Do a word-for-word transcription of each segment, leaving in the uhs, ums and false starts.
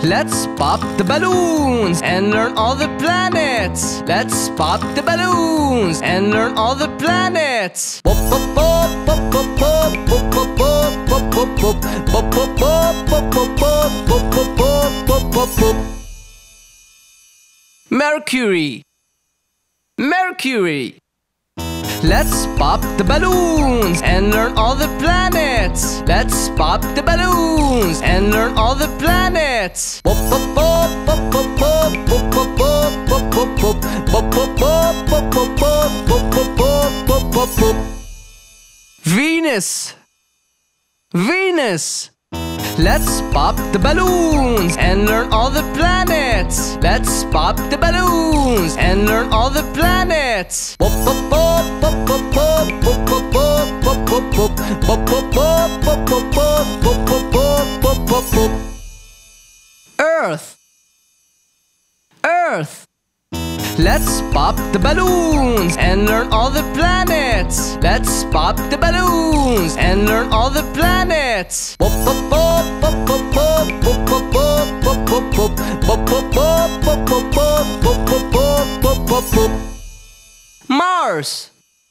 Let's pop the balloons and learn all the planets. Let's pop the balloons and learn all the planets. Pop pop pop pop pop pop pop pop pop pop pop pop pop pop pop pop pop pop pop pop. Mercury. Mercury. Let's pop the balloons and learn all the planets. Let's pop the balloons and learn all the planets. Pop pop pop pop pop pop pop pop pop pop pop pop pop pop pop pop pop pop pop pop. Venus. Venus. Let's pop the balloons and learn all the planets. Let's pop the balloons and learn all the planets. Pop pop pop pop pop pop pop pop pop pop pop pop pop pop pop pop pop pop pop pop. Earth. Earth. Let's pop the balloons and learn all the planets. Let's pop the balloons and learn all the planets. Pop pop pop pop pop pop pop pop pop pop pop pop pop pop pop pop pop pop pop pop. Mars.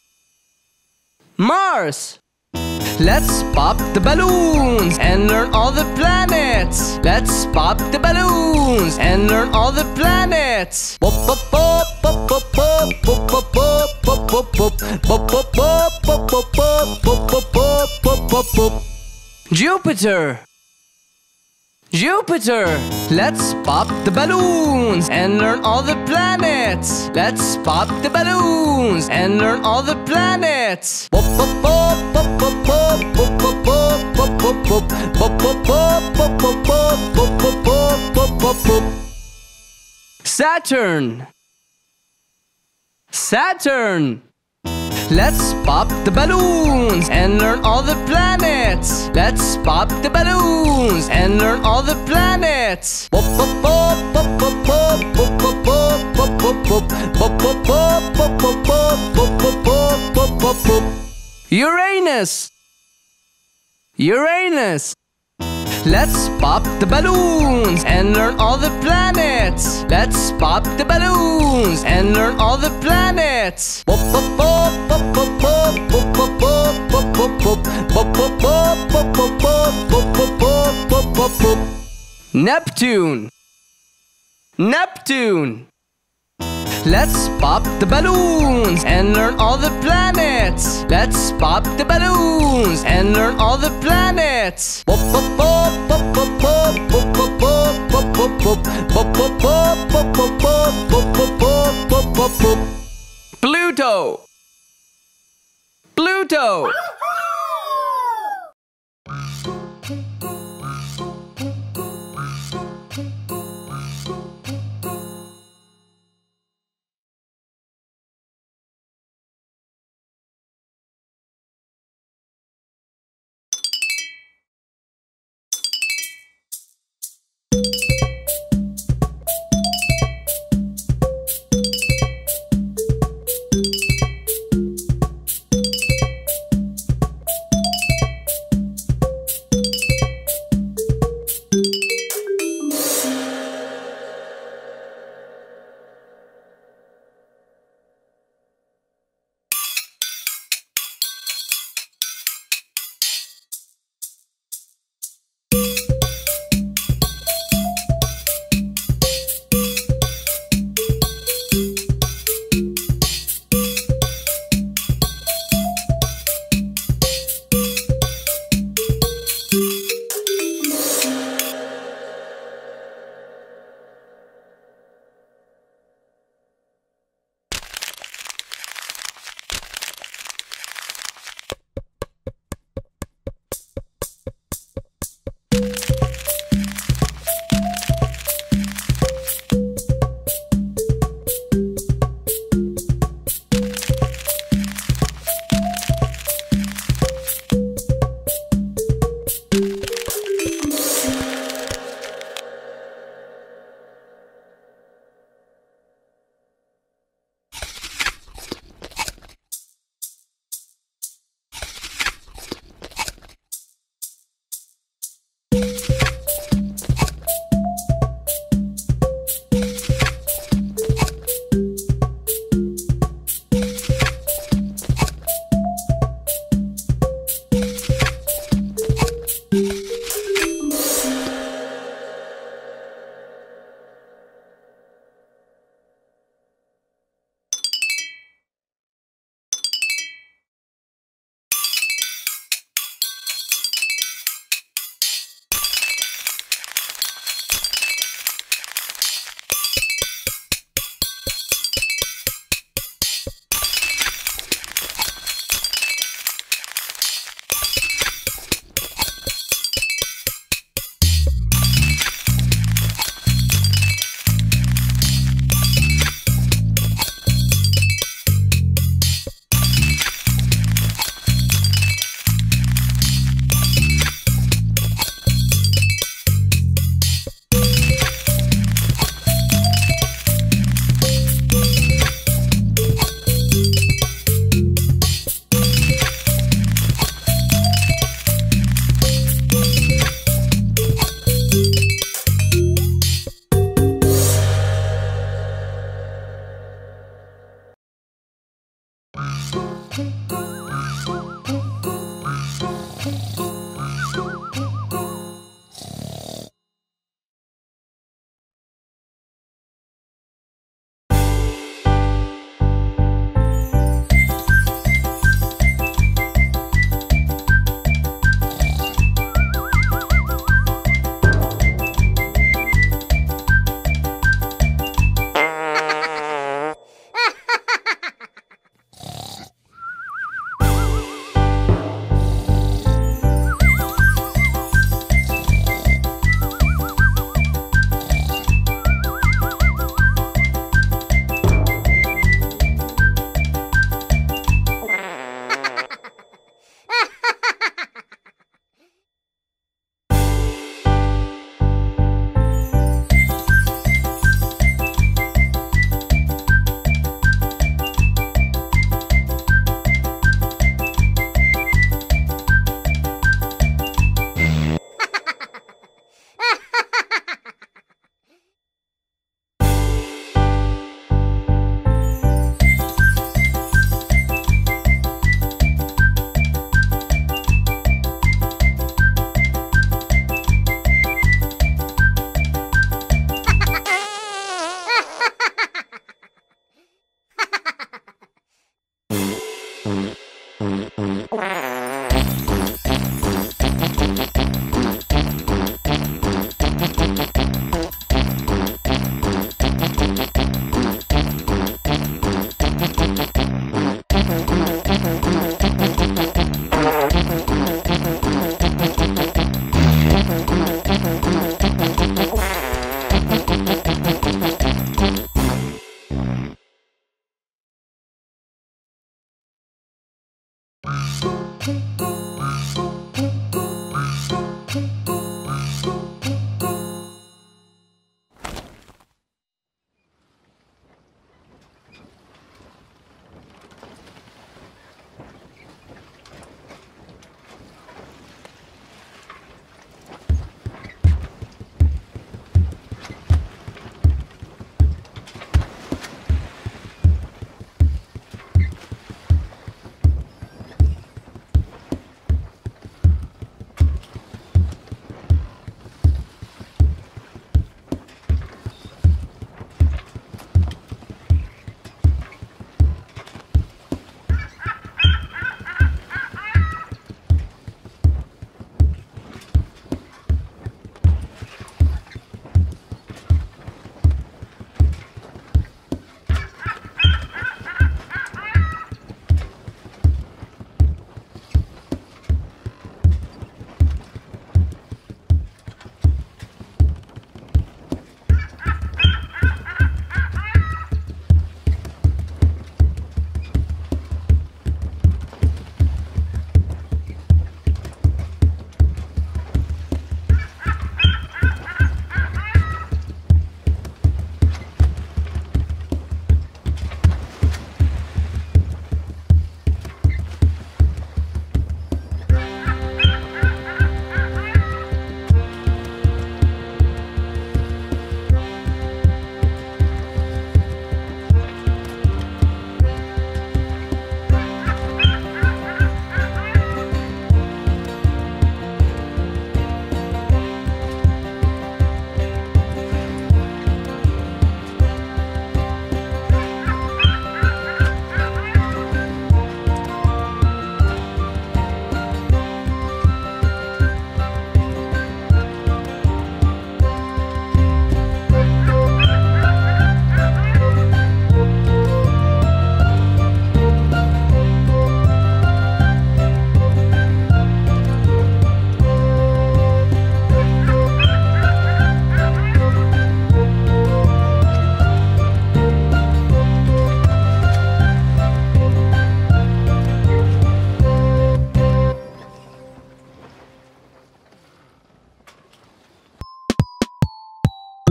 Mars. Let's pop the balloons and learn all the planets. Let's pop the balloons and learn all the planets. Pop pop pop pop pop pop pop pop pop pop pop pop pop pop pop pop pop pop pop pop. Jupiter. Jupiter. Let's pop the balloons and learn all the planets. Let's pop the balloons and learn all the planets. Pop pop pop pop pop pop pop pop pop pop pop pop pop pop pop pop pop pop pop. Saturn. Saturn. Let's pop the balloons and learn all the planets. Let's pop the balloons and learn all the planets. Pop pop pop pop pop pop pop pop pop pop pop pop pop pop pop pop pop pop pop. Uranus. Uranus. Let's pop the balloons and learn all the planets. Let's pop the balloons and learn all the planets. Pop pop pop pop pop pop pop pop pop pop pop pop pop pop pop pop pop pop. Neptune. Neptune. Let's pop the balloons and learn all the planets. Let's pop the balloons and learn all the planets. Pop pop pop pop pop pop pop pop pop pop pop pop pop pop pop pop pop pop. Pluto. Pluto.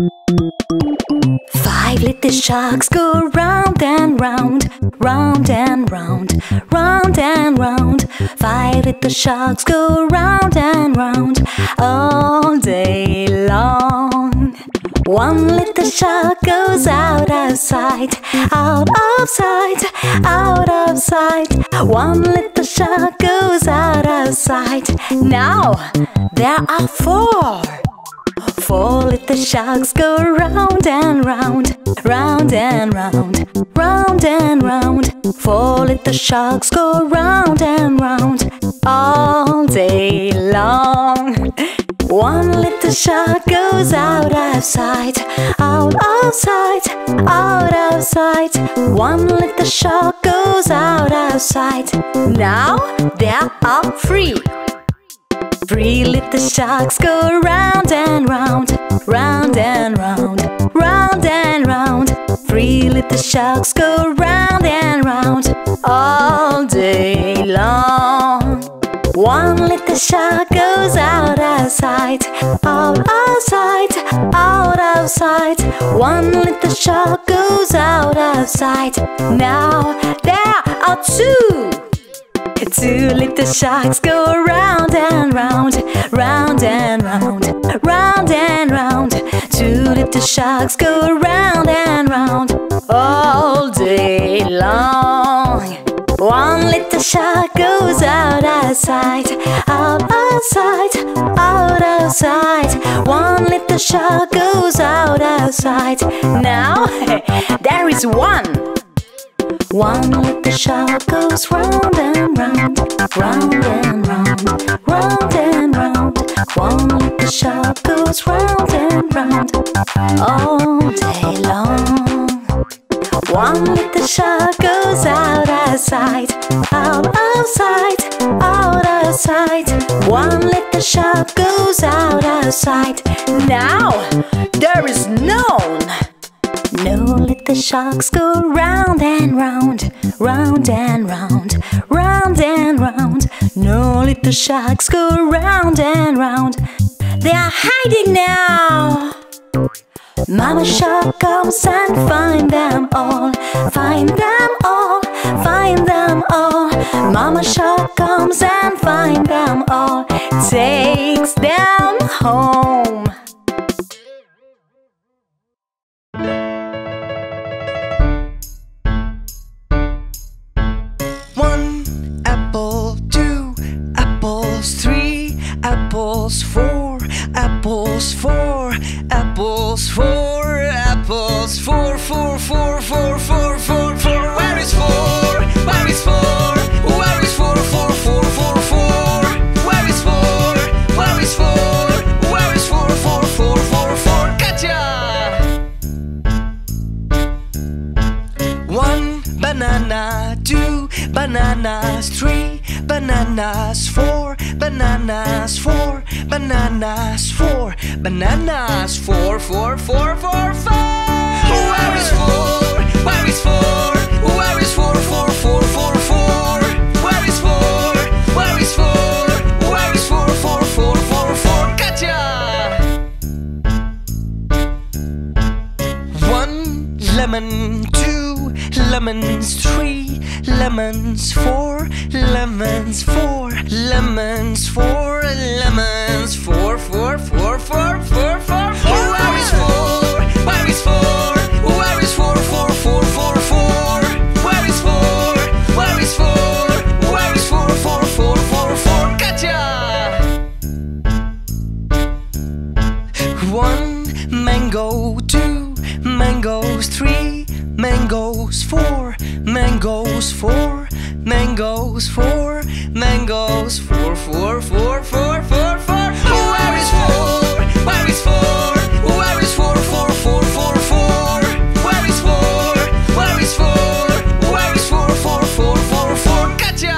Five little sharks go round and round, round and round, round and round. Five little sharks go round and round all day long. One little shark goes out of sight, out of sight, out of sight. One little shark goes out of sight. Now there are four. Four little sharks go round and round, round and round, round and round. Four little sharks go round and round all day long. One little shark goes out of sight, out of sight, out of sight. One little shark goes out of sight. Now there are three. Three little sharks go round and round, round and round, round and round. Three little sharks go round and round all day long. One little shark goes out of sight, out of sight, out of sight. One little shark goes out of sight. Now there are two. Two little sharks go round and round, round and round, round and round. Two little sharks go round and round all day long. One little shark goes out of sight, out of sight, out of sight. One little shark goes out of sight. Now there is one. One little shark goes round and round, round and round, round and round. One little shark goes round and round all day long. One little shark goes out of sight, out of sight, out of sight. One little shark goes out of sight. Now there is none. No little sharks go round and round, round and round, round and round. No little sharks go round and round. They are hiding now. Mama shark comes and find them all, find them all, find them all. Mama shark comes and find them all, takes them home. Apples, four, apples, four, apples, four, apples, four, four, four, four, four, four, four. Where is four? Where is four? Where is four, four, four, four, four? Where is four? Where is four? Where is four, four, four, four, four? Gotcha! One banana, two bananas, three bananas, four bananas, four bananas, four bananas, four, four, four, four, four. Where is four? Where is four? Where is four, four, four, four, four? Where is four? Where is four? Where is four, four, four, four, four? Gotcha! One lemon, two lemons, three lemons, four lemons, four lemons, four lemons, four, four, four, four, four, four. Where is four? Where is four? Where is four, four, four, four, four? Where is four? Where is four? Where is four, four, four, four, four? Gotcha! One mango, two mangoes, three mangoes, four mangoes, four mangoes, four mangoes, four, four, four, four, four, four. Where is four? Where is four? Where is four, four, four, four, four? Where is four? Where is four? Where is four, four, four, four, four? Gotcha!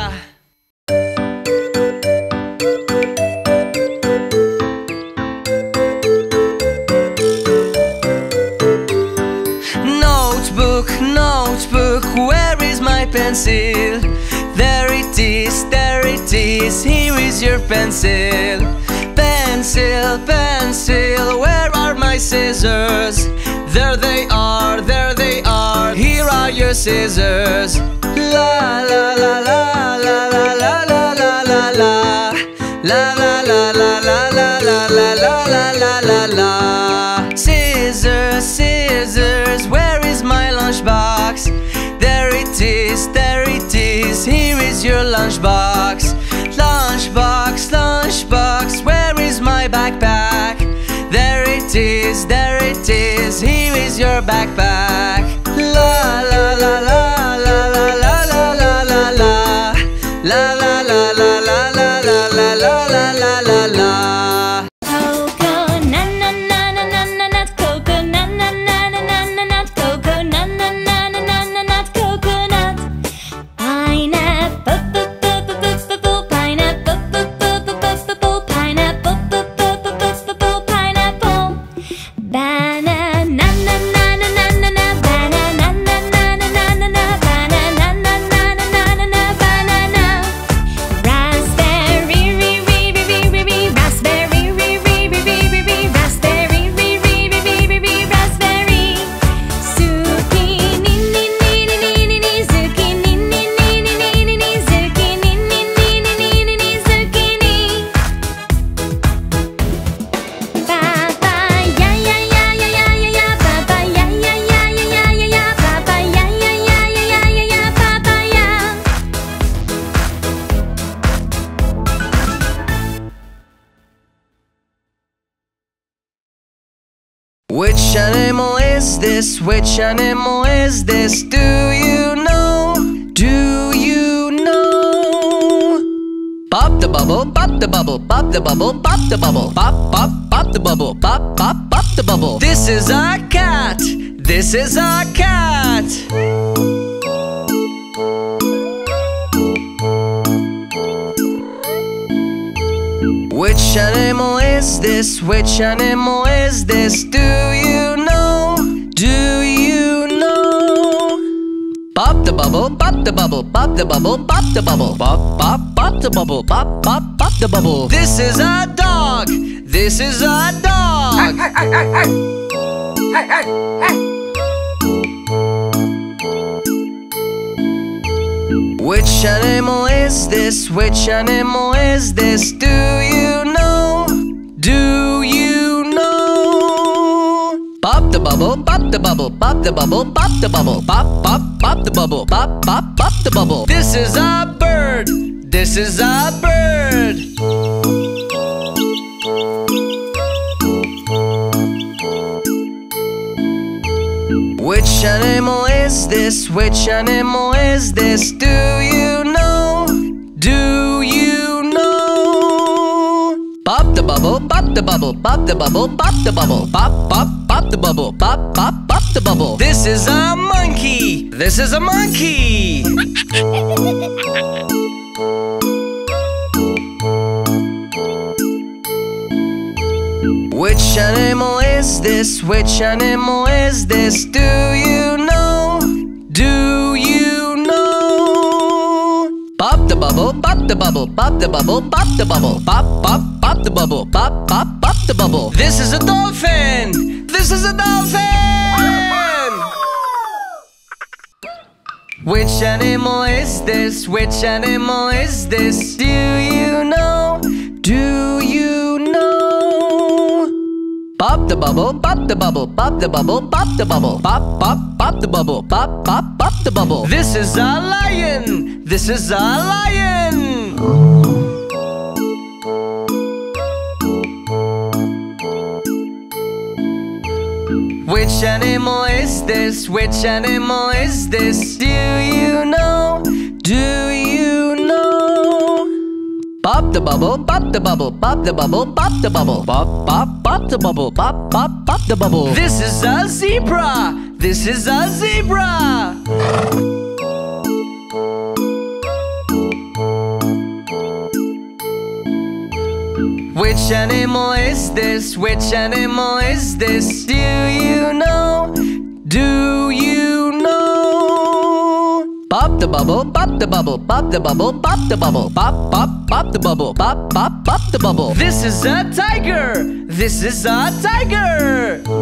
Notebook, notebook, where is my pencil? There it is, there it is, here is your pencil. Pencil, pencil, where are my scissors. There they are, there they are. Here are your scissors. La la la la la la la la la la la. La la la la la la la la la la la la la. Scissors, scissors, where is my lunchbox? There it is, there it is. Here is your lunchbox. Lunchbox, lunchbox, where is my backpack? There it is, there it is. Here is your backpack. La la la la la la la la la la la. La la la la la la la la la la la la la. Coconut, nut, nut, nut, nut, nut, coconut, nut, nut, nut, nut, nut, coconut, nut, nut, nut, nut, nut, coconut. Pineapple, pineapple, pineapple, pineapple, pineapple. Banana, na na na na na na na, banana, na na na na na na, banana, na na na na na na, banana. Raspberry, re re re re re re, raspberry, re re re re re re, raspberry, re re re re re re, raspberry. Zucchini, ni ni ni ni ni ni, zucchini, ni ni ni ni ni ni, zucchini, ni ni ni ni ni ni, zucchini. Papaya, ya ya ya ya ya ya, papaya, ya ya ya ya ya ya, papaya, ya ya ya ya ya ya, papaya. Which animal is this? Which animal is this? Do you know? Do you know? Pop the bubble, pop the bubble, pop the bubble, pop the bubble, pop, pop, pop the bubble, pop, pop, pop the bubble. This is a cat. This is a cat. Which animal is this? Which animal is this? Do you know? Do you know? Pop the bubble, pop the bubble, pop the bubble, pop the bubble, pop, pop, pop the bubble, pop, pop, pop the bubble. This is a dog. This is a dog. Which animal is this? Which animal is this? Do you know? Do you know? Pop the bubble, pop the bubble, pop the bubble, pop the bubble, pop, pop, pop the bubble, pop, pop, pop the bubble. This is a bird. This is a bird. Which animal is this? Which animal is this? Do you know? Do you know? Pop the bubble, pop the bubble, pop the bubble, pop the bubble, pop, pop, pop the bubble, pop, pop, pop the bubble. This is a monkey. This is a monkey. Which animal is this? Which animal is this? Do you know? Do you know? Pop the bubble, pop the bubble, pop the bubble, pop the bubble, pop, pop, pop the bubble, pop, pop, pop the bubble. This is a dolphin. This is a dolphin. Which animal is this? Which animal is this? Do you know? Do you know? Pop the bubble, pop the bubble, pop the bubble, pop the bubble, pop, pop, pop the bubble, pop, pop, pop the bubble. This is a lion. This is a lion. Which animal is this? Which animal is this? Do you know? Do you know? Pop the bubble, pop the bubble, pop the bubble, pop the bubble, pop, pop, pop the bubble, pop, pop, pop the bubble. This is a zebra. This is a zebra. Which animal is this? Which animal is this? Do you know? Do you know? Pop the bubble, pop the bubble, pop the bubble, pop the bubble, pop, pop, pop the bubble, pop, pop, pop the bubble. This is a tiger. This is a tiger.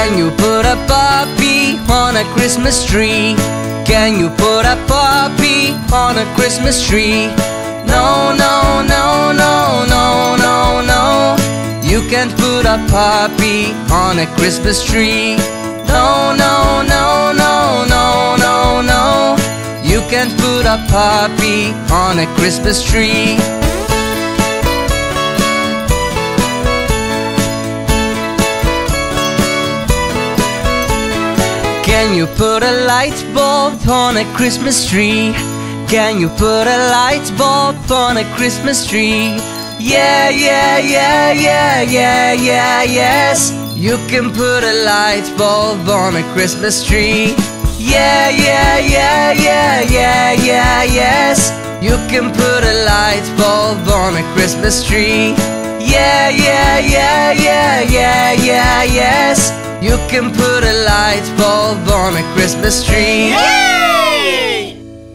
Can you put a puppy on a Christmas tree? Can you put a puppy on a Christmas tree? No, no, no, no, no, no, no. You can't put a puppy on a Christmas tree. No, no, no, no, no, no, no. You can't put a puppy on a Christmas tree. Can you put a light bulb on a Christmas tree? Can you put a light bulb on a Christmas tree? Yeah, yeah, yeah, yeah, yeah, yeah, yes. You can put a light bulb on a Christmas tree. Yeah, yeah, yeah, yeah, yeah, yeah, yes. You can put a light bulb on a Christmas tree. Yeah, yeah, yeah, yeah, yeah, yeah, yes. You can put a light bulb on a Christmas tree. Yay!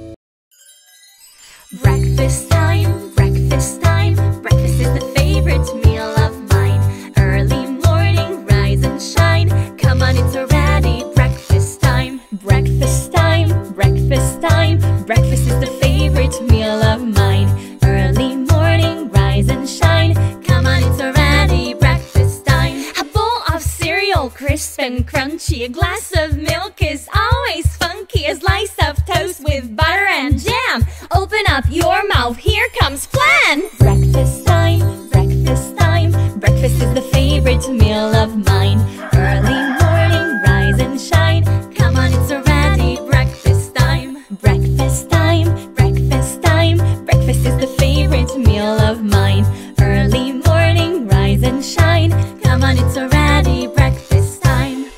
Breakfast time, breakfast time. Breakfast is the favorite meal of mine. Early morning, rise and shine. Come on, it's already breakfast time. Breakfast time, breakfast time. Breakfast is the favorite meal of mine. Early morning, rise and shine. Come on, it's already breakfast time. A bowl of cereal, crisp and crunchy. A glass of milk is always funky. A slice of toast with butter and jam. Open up your mouth, here comes flan. Breakfast time, breakfast time. Breakfast is the favorite meal of mine. Early morning, rise and shine. Come on, it's already breakfast time. Breakfast time, breakfast time. Breakfast is the favorite meal of mine. Early morning, rise and shine. Come on, it's already breakfast time.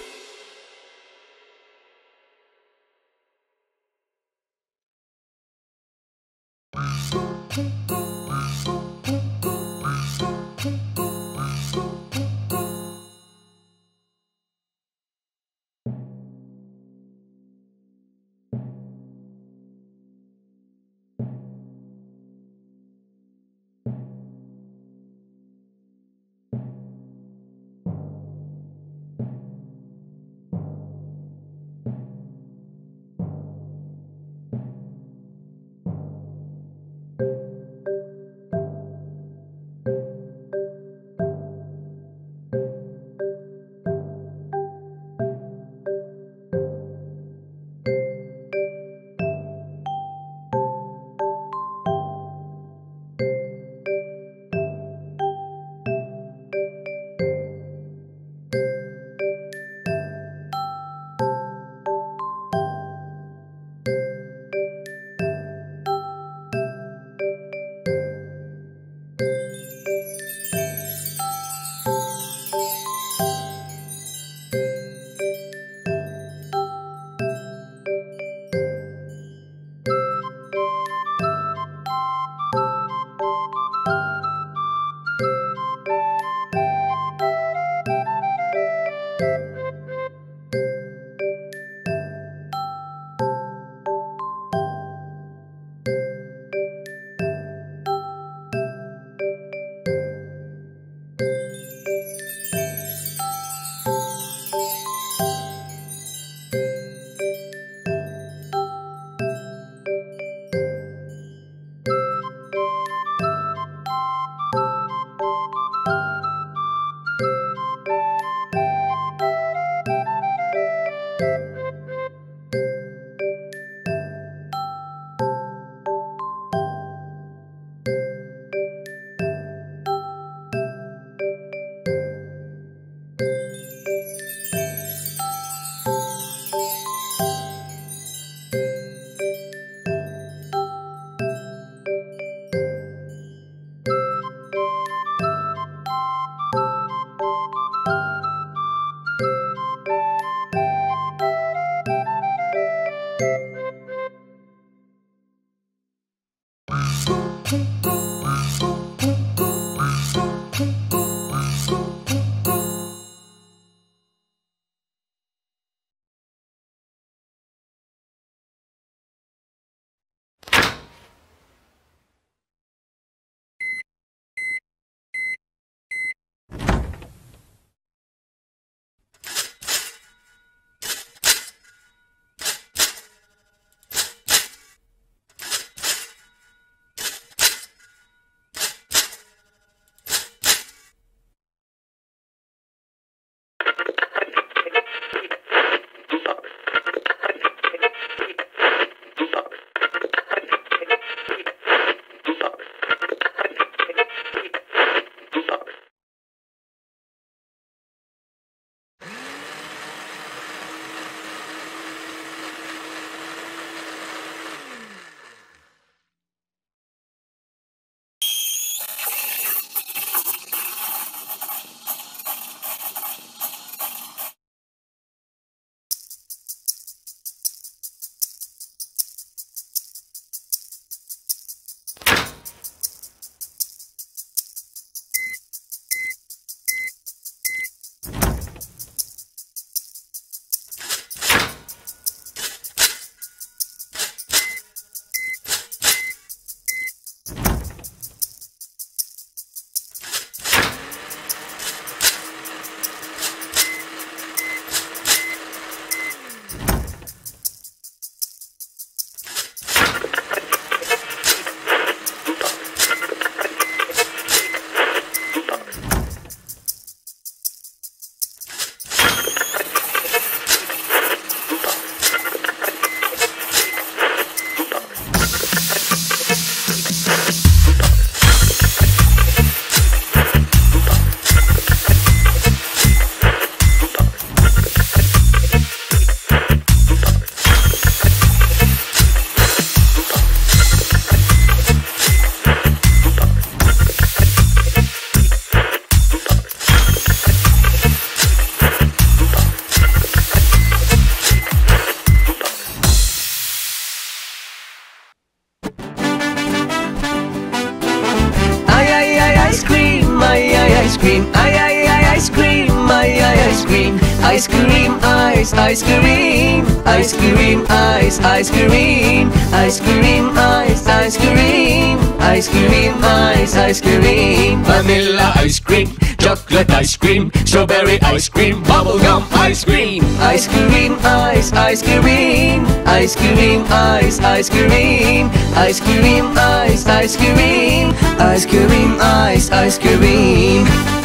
Ice cream, ay ay ay ice cream, ay ay ice cream, ice cream, ice, ice cream, ice cream, ice, ice cream, ice cream, ice, ice cream, ice cream, ice, ice cream, vanilla ice cream, chocolate ice cream, strawberry ice cream, bubblegum ice cream, ice cream, ice, ice cream, ice cream, ice, ice cream, ice cream, ice, ice cream, ice cream, ice, ice cream.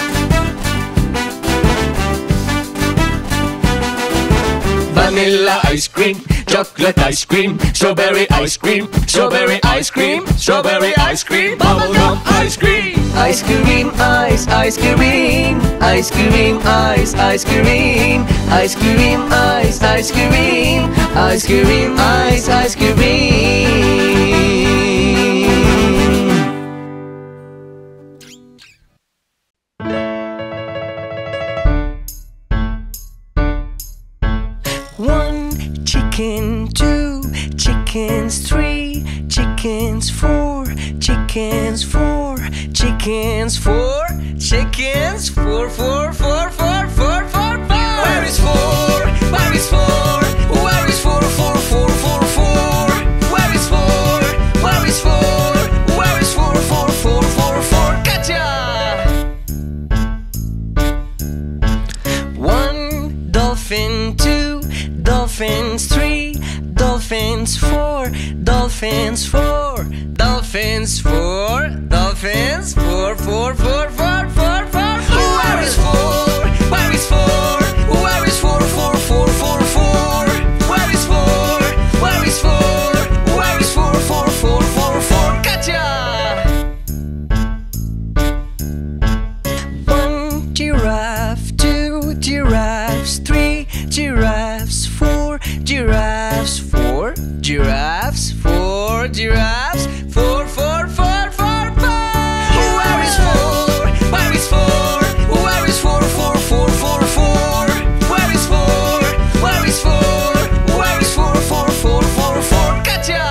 Vanilla ice cream, chocolate ice cream, strawberry ice cream, strawberry ice cream, strawberry ice cream, bubblegum ice cream, ice cream, ice, ice cream, ice cream, ice, ice cream, ice cream, ice, ice cream, ice cream, ice, ice cream. One chicken, two chickens, three chickens, four chickens, four chickens, four chickens, four, four, four, four, four, four, four. Where is four? Where is four? Where is four, four, four, four, four? Where is four? Where is four? Where is four, four, four, four, four? Gotcha! One dolphin, two dolphins, three dolphins, four dolphins, four dolphins, four dolphins, four, four, four, four, four, four, four. Where is four? Where is four? Where is four, four, four, four, four? Where is four? Where is four? Where is four, four, four, four, four? Gotcha! One giraffe, two giraffes, three giraffes, four giraffes, four giraffes, four giraffes, four, four, four, four, four. Where is four? Where is four? Where is four, four, four, four, four? Where is four? Where is four? Where is four, four, four, four, four? Gotcha!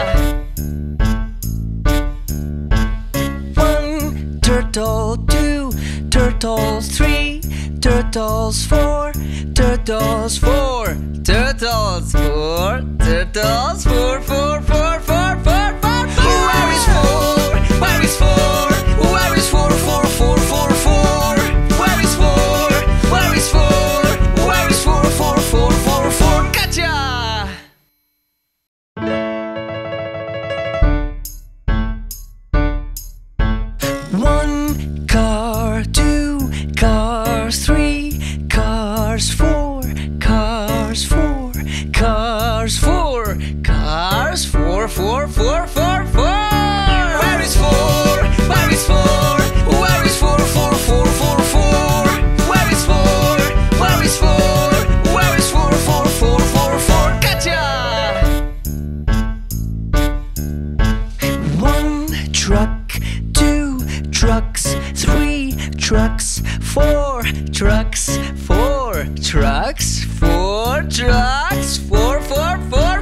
One turtle, two turtles, three turtles, four turtles, four turtles, four turtles, four, four, four, four, four, four, four. Where is four? Where is four? Where is four, four, four, four, four? Where is four? Where is four? Where is four, four, four, four, four? Gotcha! One car, two cars, three cars, four cars, four cars, four cars, four, four, four, four, four. Where is four? Where is four? Where is four, four, four, four, four? Where is four? Where is four? Where is four, four, four, four, four? Gotcha! One truck, two trucks, three trucks, four trucks, four trucks, four trucks, four, four, four,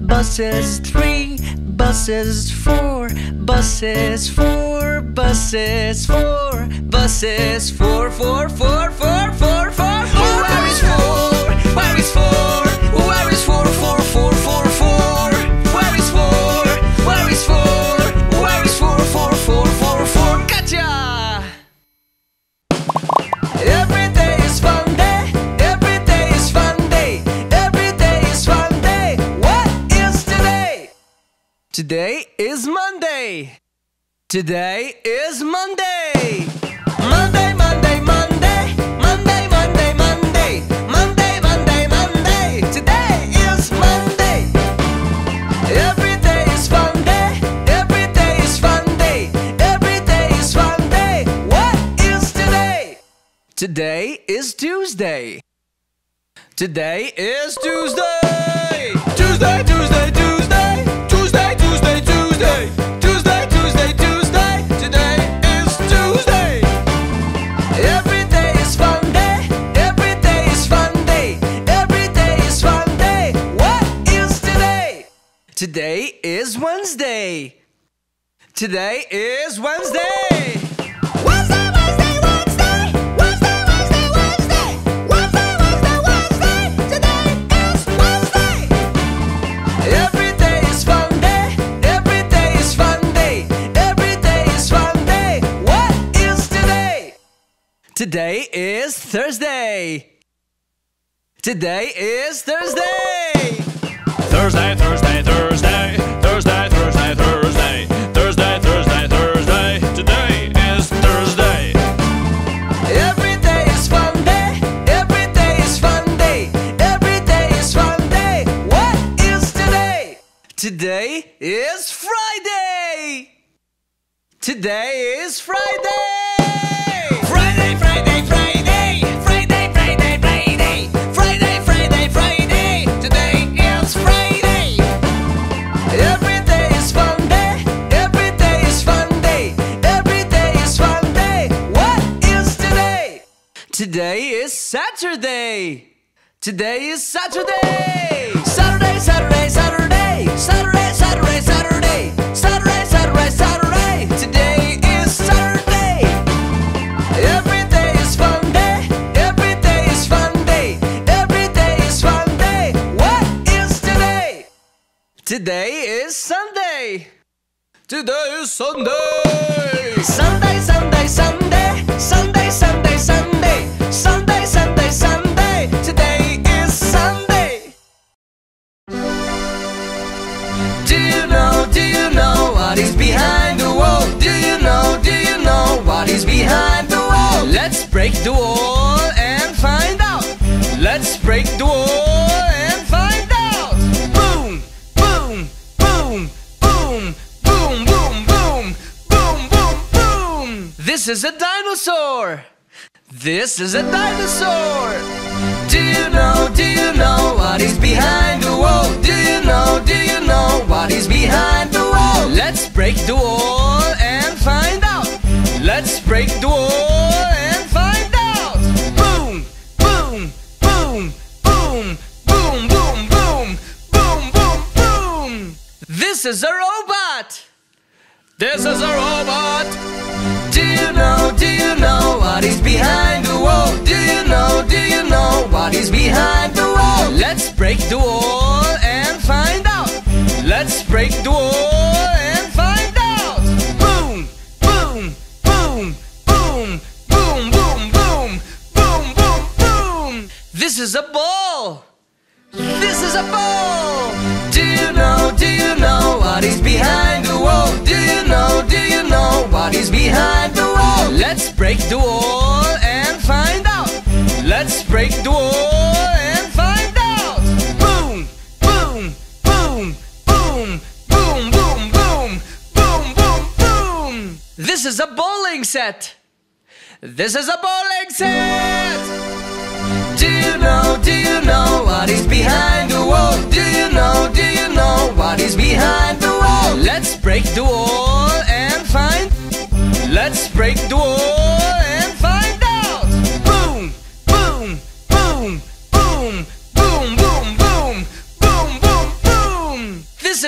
buses three, buses four, buses four, buses four, buses four, four, four, four, four, four. Where is four? Where is four? Where is four, four, four, four, four? Where is four? Where is four? Where is four, four, four, four, four? Gotcha! Every day is fun day. Every day is fun day. Every day is fun day. What is today? Today is Monday. Today is Monday. Monday, Monday, Monday. Monday, Monday, Monday. Monday, Monday, Monday. Today is Monday. Every day is fun day. Every day is fun day. Every day is fun day. What is today? Today is Tuesday. Today is Tuesday. Tuesday, Tuesday, Tuesday. Tuesday, Tuesday, Tuesday. Tuesday, Tuesday, Tuesday. Today is Tuesday. Every day is fun day. Every day is fun day. Every day is fun day. What is today? Today is Wednesday. Today is Wednesday. Wednesday, Wednesday, Wednesday. Wednesday, Wednesday, Wednesday. Wednesday, Wednesday, Wednesday. Today is Wednesday. Every day is fun day. Every day is fun day. Every day is fun day. What is today? Today is Thursday. Today is Thursday. Thursday, Thursday, Thursday. Thursday, Thursday, Thursday. Thursday, Thursday, Thursday. Today is Thursday. Every day is fun day. Every day is fun day. Every day is fun day. What is today? Today is Friday. Today is Friday. Friday, Friday, Friday. Friday, Friday, Friday. Friday, Friday, Friday. Today is Friday. Every day is fun day. Every day is fun day. Every day is fun day. What is today? Today is Saturday. Today is Saturday. Saturday, Saturday, Saturday. Saturday, Saturday, Saturday. Saturday, Saturday, Saturday. Today is Saturday. Every day is fun day. Every day is fun day. Every day is fun day. What is today? Today is Sunday. Today is Sunday. Sunday, Sunday, Sunday. Sunday, Sunday, Sunday. Sunday, Sunday, Sunday. Today is Sunday. Do you know, do you know what is behind the wall? Do you know, do you know what is behind the wall? Let's break the wall and find out. Let's break the wall and find out. Boom, boom, boom, boom, boom, boom, boom, boom, boom, boom. This is a dinosaur. This is a dinosaur. Do you know, do you know what is behind the wall? Do you know, do you know what is behind the wall? Let's break the wall and find out. Let's break the wall and find out. Boom, boom, boom, boom, boom, boom, boom, boom, boom, boom. This is a robot. This is a robot. Do you know, do you know what is behind the wall? Do you know, do you know what is behind the wall? Let's break the wall and find out. Let's break the wall and find out. Boom, boom, boom, boom, boom, boom, boom, boom, boom, boom. This is a ball. This is a ball. Do you know, do you know what is behind the wall? Do you know, do you know what is behind the wall? Let's break the wall and find out. Let's break the wall and find out. Boom, boom, boom, boom, boom, boom, boom, boom, boom, boom. This is a bowling set. This is a bowling set. Do you know, do you know what is behind the wall? Do you know, do you know what is behind the wall? Let's break the wall and find. Let's break the wall and find out. Boom, boom, boom, boom, boom, boom, boom, boom, boom, boom.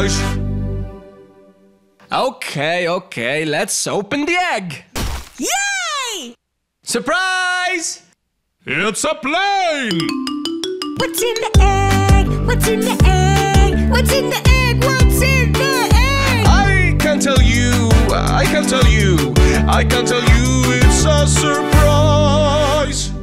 surprise. Okay, okay, let's open the egg. Yay! Surprise! It's a plane. What's in the egg? What's in the egg? What's in the egg? What's in the egg? I can tell you, I can tell you, I can tell you it's a surprise.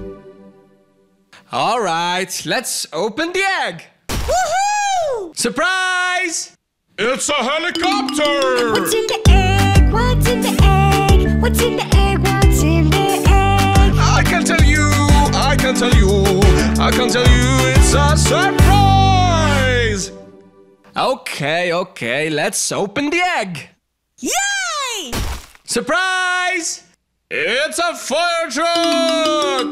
All right, let's open the egg. Woohoo! Surprise! It's a helicopter. What's in the egg? What's in the egg? What's in the egg? What's in the egg? I can tell you, I can tell you, I can tell you it's a surprise. Okay, okay, let's open the egg. Yay! Surprise! It's a fire truck.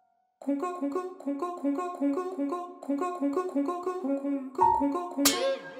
Kungo, kungo, kungo, kungo, kungo, kungo, kungo, kungo, kungo, kungo, kungo, kungo, kungo.